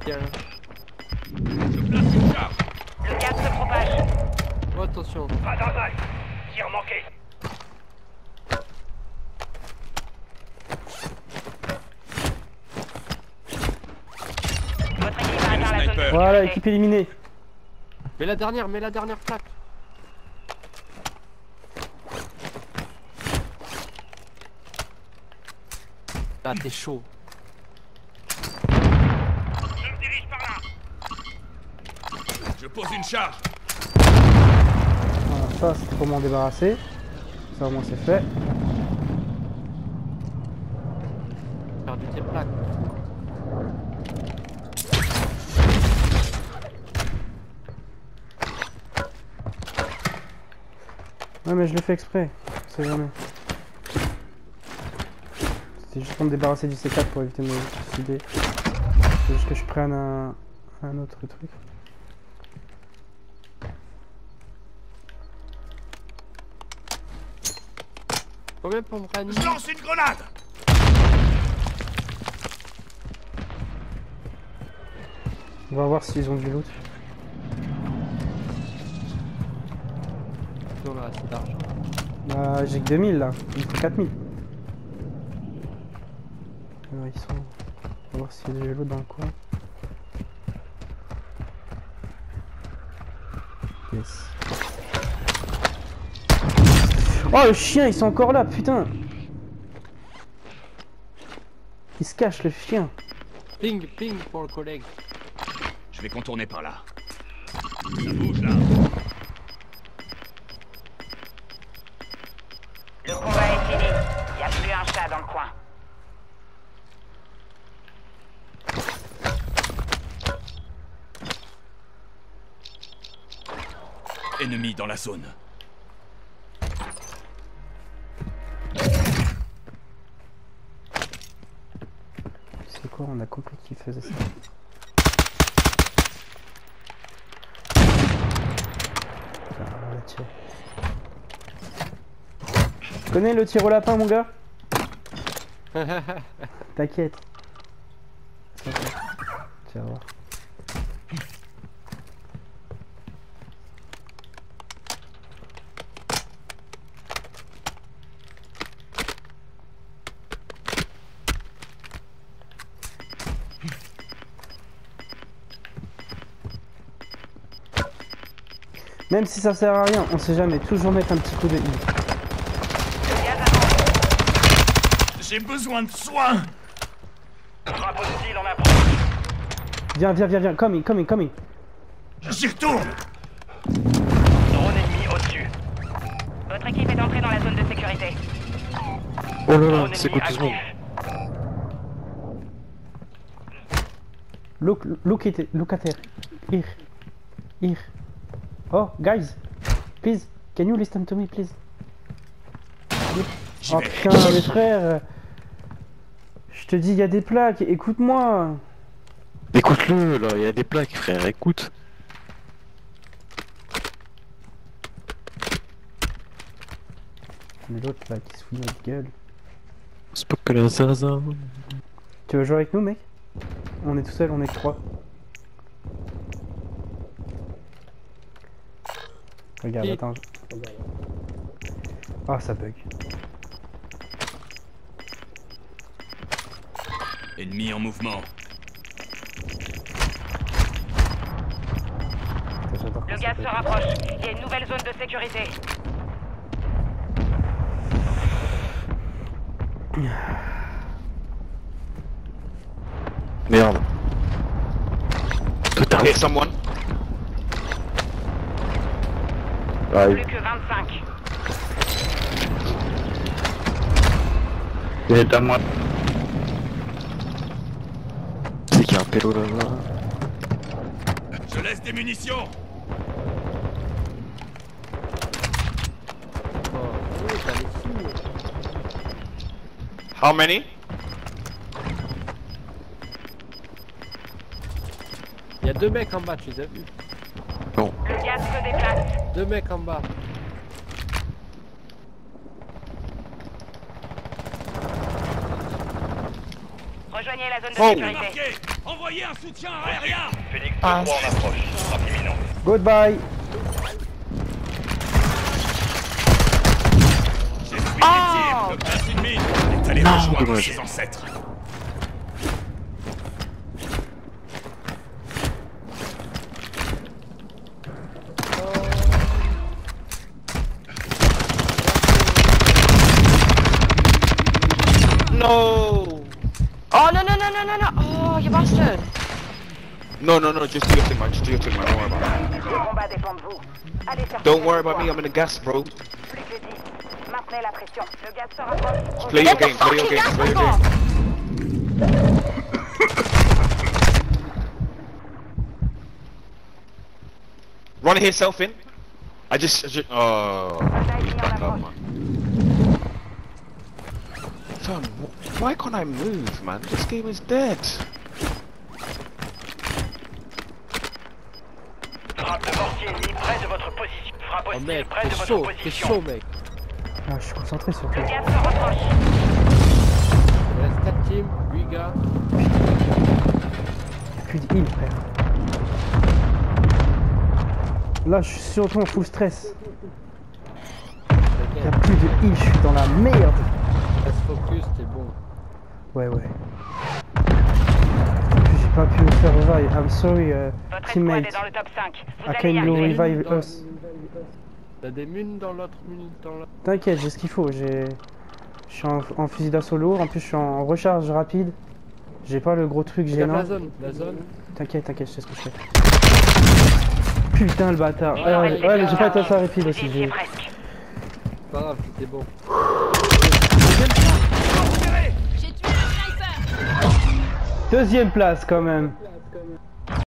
Tiens. Je place une charge. Le gaz se propage. Oh, attention. Pas d'arrêt. Tir manqué. Votre équipe a atteint la zone de Sniper. Voilà, sécurité. équipe éliminée. Mets la dernière plaque. Là, t'es chaud. Je me dirige par là. Je pose une charge. Voilà, ça c'est pour m'en débarrasser. Ça au moins c'est fait. Perdu tes plaques. Ouais mais je l'ai fait exprès. On sait jamais. C'était juste pour me débarrasser du C4 pour éviter de me suicider. C'est juste que je prenne un autre truc. Combien pour me réanimer? Je lance une grenade. On va voir s'ils ont du loot. Non, là, c'est d'argent. Bah j'ai que 2000 là. Il me faut 4000. Alors ils sont... On va voir s'il y a du loot dans le coin. Yes. Oh le chien, ils sont encore là, putain. Il se cache le chien. Ping pour le collègue. Je vais contourner par là. Ça bouge là. Le combat est fini. Il n'y a plus un chat dans le coin. Ennemi dans la zone. C'est quoi, on a compris qu'il faisait ça. Putain, on va tirer. Tu connais le tir au lapin mon gars? T'inquiète. Tu vas voir. Même si ça sert à rien, on sait jamais, toujours mettre un petit coup de heal. Le gaz avance. J'ai besoin de soins. Drapeau hostile en approche. Viens, coming. J'y retourne. Drone ennemi au-dessus. Votre équipe est entrée dans la zone de sécurité. Oh là là, Drone c'est ennemi quoi tout ce monde? actif. Look at her. Here. Oh, guys, please, can you listen to me, please? J'y Oh vais. putain, mes frères, je te dis, il y a des plaques, écoute-moi. Écoute-le, là, il y a des plaques, frère, écoute. Mais l'autre là qui se fout de notre gueule. C'est pas que la zaza. Tu veux jouer avec nous, mec? On est tout seul, on est que 3. Regarde, Et- attends. Ah, ça bug. Ennemi en mouvement. J'adore Le quand ça gaz bug. se rapproche. Il y a une nouvelle zone de sécurité. Merde. Tout arrive. Someone. Arrive. Plus que 25. Il est à moi. C'est qu'il y a un pélo là-bas. Je laisse des munitions. Oh, t'as les fous. How many? Il y a 2 mecs en bas, tu les as vus? Le gaz se déplace. 2 mecs en bas. Rejoignez la zone de Oh. sécurité. Marqué. Envoyez un soutien aérien. Phoenix 2-3 en approche. Frappe imminente. Goodbye. J'ai fui les tirs. Place une mine. On est allé Non, rejoindre dommage. ses ancêtres. No! Oh no no no no no no! Oh, you bastard! No, just do your thing, man. Just do your thing, man. Don't worry about Le combat dépend de vous. Allez chercher it. Don't worry cette about me. victoire. I'm in the gas, bro. Plus que 10. Maintenez la pression. Le gaz se rapproche. Play your game. Play your game. Play your game. Run himself in. I just oh, he's back up, man. Fam, why can't I move, man? This game is dead. Frappe de mortier ennemi près de votre position. Frappe Oh hostile mec, près de t'es votre chaud, t'es position. chaud mec. Ah, je suis concentré sur toi. Le gaz se rapproche. Il reste 4 teams, 8 gars. Plus de heal, frère. Là, je suis surtout en full stress. Y'a plus de heal, je suis dans la merde. Reste focus, t'es bon. Ouais. En plus, j'ai pas pu me faire revive. I'm sorry, Votre escouade teammate. est dans le top 5. Vous I allez y can you arriver. revive us? T'as des munes dans l'autre mune dans l'autre. T'inquiète, j'ai ce qu'il faut. Je suis en fusil d'assaut lourd. En plus, je suis en recharge rapide. J'ai pas le gros truc Regarde gênant. la zone. T'inquiète, je sais ce que je fais. Putain, le bâtard. Il en reste Ouais, mais j'ai pas été quelques-uns. assez rapide Vous aussi. y étiez presque. Pas grave, t'es bon. Deuxième place quand même.